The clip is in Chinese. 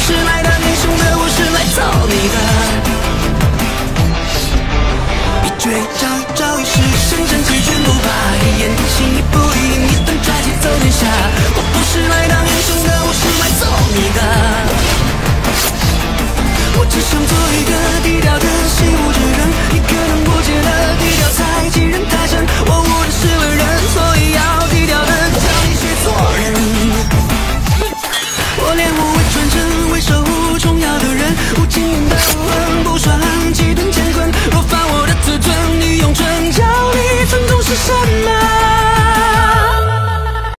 是来当英雄的，我是来揍你的。一追一时，身正气全不怕，一言一步一迎，一顿拽起走天下。我不是来当英雄的，我是来揍你的。我只想做一个低调的习武之人，一个能不见的低调才欺人太甚。我无论是了。